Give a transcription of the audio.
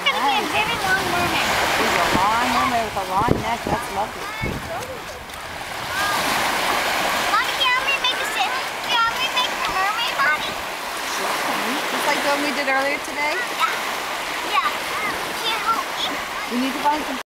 going to be a very long mermaid. She's a long mermaid with a long neck. That's lovely. Mommy, can we make the mermaid body? Just like the one we did earlier today? Yeah. Yeah. Can you help me? We need to find some